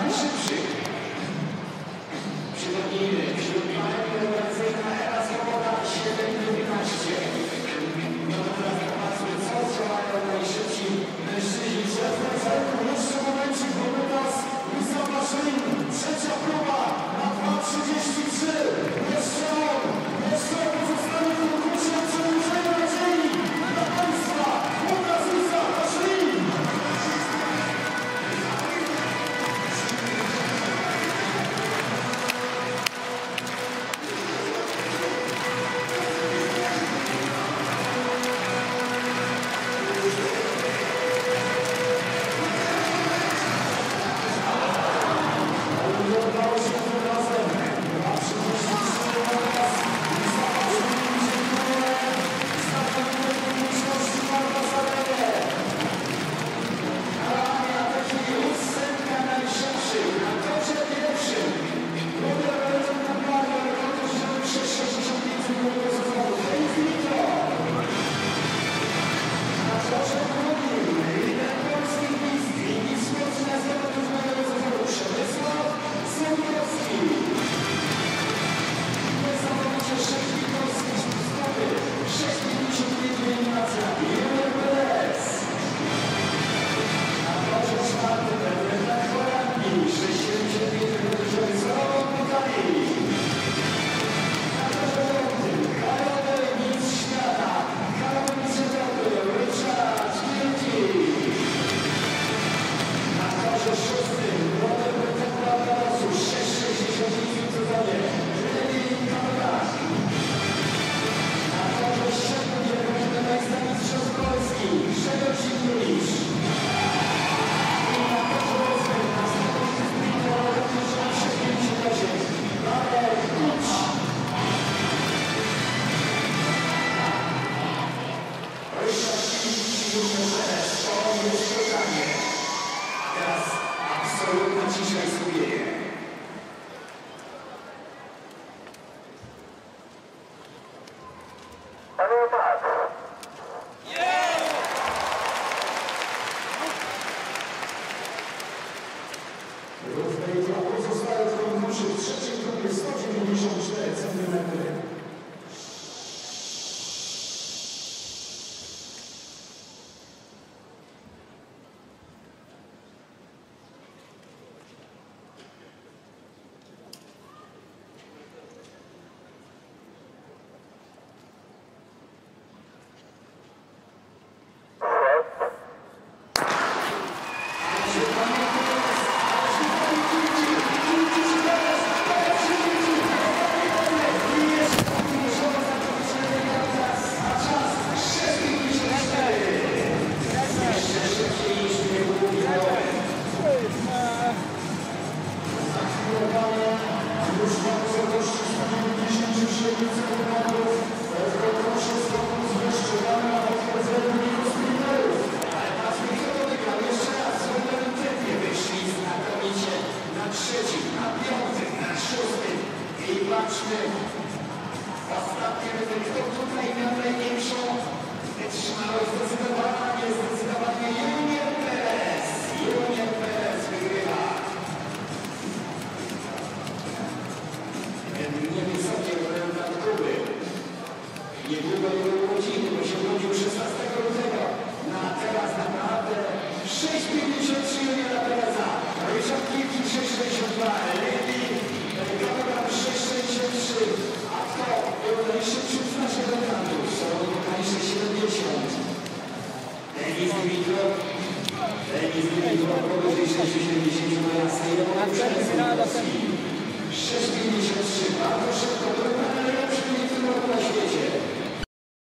najszybszych. Przypomnijmy, wśród paneli rewelacyjna Ewa Swoboda 7:11. No to teraz zobaczmy, co działają najszybsi mężczyźni. Jeszcze momencik, bo teraz Mustafa Szyn. Trzecia próba na 2:33. Jeszcze on pozostaje w konkursie przedłużenia nadziei dla Państwa. Obraz Mustafa Szyn. Pozostaje w konkursie w trzeciej grupie 194 cm. Ostatnie ryzyko, kto tutaj miał największą wytrzymałość, zdecydowanie Junior Perez. Junior Perez wygrywa. Niewysokie reprezentant Kuby. Niedługo jego urodziny, bo się urodził 16 lutego. No a teraz naprawdę 6,53 Juniora Pereza. Ryszard Kilki 6,62. Lewi Kameran 6,63. A kto był najszybszy z naszych reprezentantów? Solomon 6,70. Denis Dimitrov powyżej 6,70 na jasnej. 6,53. Bardzo szybko.